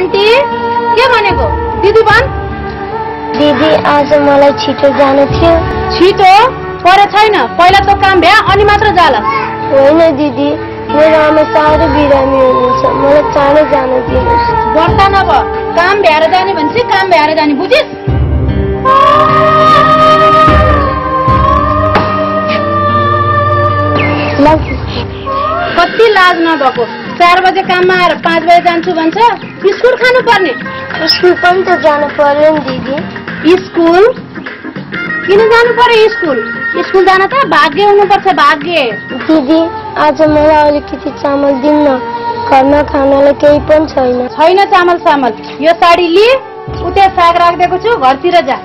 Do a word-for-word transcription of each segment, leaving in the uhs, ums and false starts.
aunty के भनेको दिदी भन् दिदी आज मलाई छिटो जानु थियो छिटो परे छैन पहिला त काम भ्या अनि मात्र जाला होइन दिदी मेरो आमा साह्रै बिरामी हुनुहुन्छ मलाई चाँडै जानु दिनुहोस् वर्ता नभ काम भ्याएर जाने भन्छ काम भ्याएर जाने बुझिस् कति लाज नभएको चार बजे काममा आएर पाँच बजे जान्छु भन्छ स्कुल खानु पर्ने स्कुल पनि त जानु पर्यो नि दिदी स्कुल किन जानु पर्यो स्कुल स्कुल जान त भाग्य हुनुपर्छ भाग्य दिदी आज मलाई अलिकति चामल दिन्न घरमा खानालाई केही पनि छैन छैन चामल चामल यो साडी लि उता साग राखिदिएको छु घरतिर जा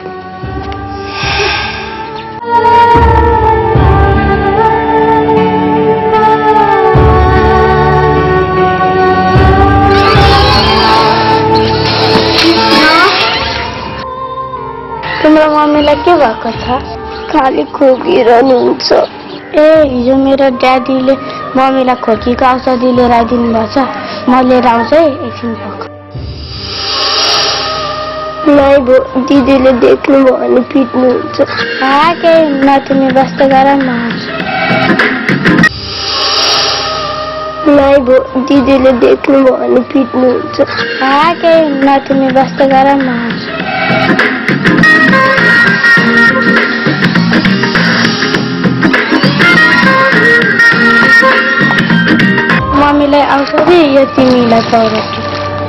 तिम्रो मम्मीलाई के भएको छ खाली खोकिरहनुहुन्छ ए हिजो मेरो ड्याडीले मम्मीलाई खोकीको औषधि लिएर आइदिनु भएको छ म लिएर आउँछु है एकछिन पक नाइ भो दिदीले देख्नुभयो भने पिट्नुहुन्छ हा केही न तिमी बस्दै गर म आउँछु नाइ भो दिदीले देख्नुभयो भने पिट्नुहुन्छ हा केही न तिमी बस्दै गर म आउँछु मम्मीलाई औषधि यो तिमीलाई पौरटी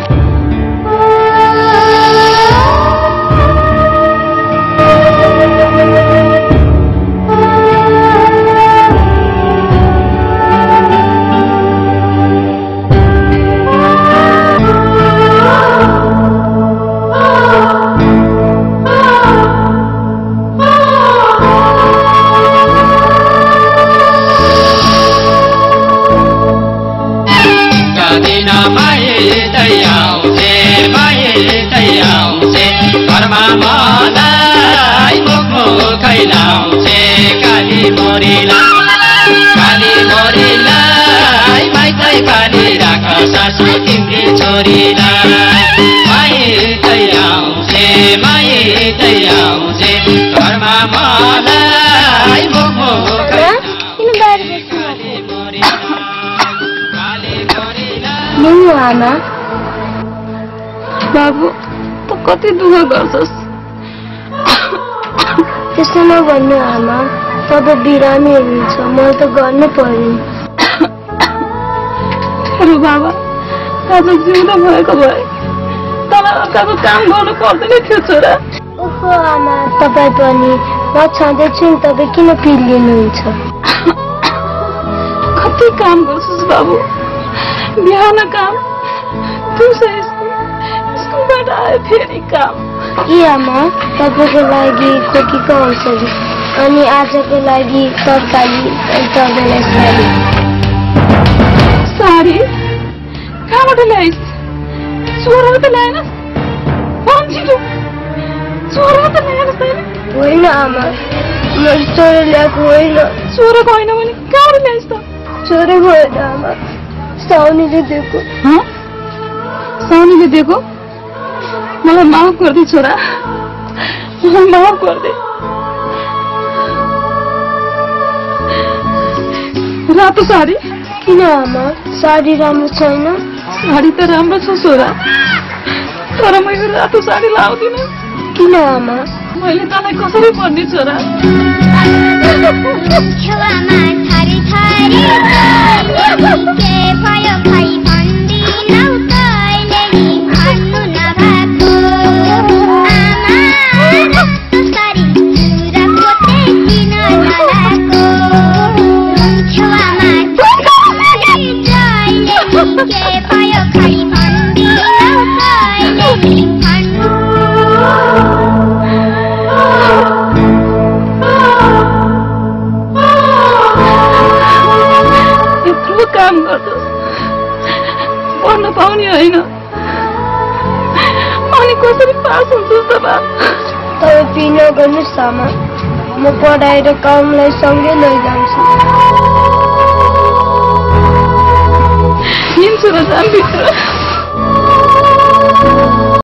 आमा बाबु त कति दुःख गर्छस् त्यसो नभन्नु आमा तपाईँ बिरामी हुनुहुन्छ मलाई त गर्नु पर्यो अरे बाबा आज जिउँदो भएको भए तँलाई अर्काको काम गर्नु पर्दैन थियो छोरा ओहो आमा तपाईँ पनि म छँदैछु नि तपाईँ किन पिलिनुहुन्छ कति काम गर्छस् बाबु बिहान काम दिउँसो स्कुलबाट आयो फेरि काम ए आमा तपाईँको लागि खोकीको औषधि अनि आजको लागि तरकारी तपाईँलाई साडी साडी कहाँबाट ल्याइस् चोरेर त ल्याएनस् भन छिटो चोरेर त ल्याएनस् तैँले होइन आमा मैले चोरेर ल्याएको होइन चोरेको होइन भने कहाँबाट ल्याइस् त चोरेको होइन आमा साउनीले दिएको साउनीले दिएको मलाई माफ गरिदे छोरा मलाई माफ गरिदे रातो साडी किन आमा साडी राम्रो छैन साडी त राम्रो छ छोरा तर मैले रातो साडी लाउँदिन किन आमा मैले तँलाई कसरी भन्ने छोरा काम गर्छस् पढ्न पाउने होइन अनि कसरी पास हुन्छस् त बा तपाईँ पिन गर्नुहोस् आमा म पढाएर कामलाई सँगै लैजान्छु हिँड्छु र जाम भित्र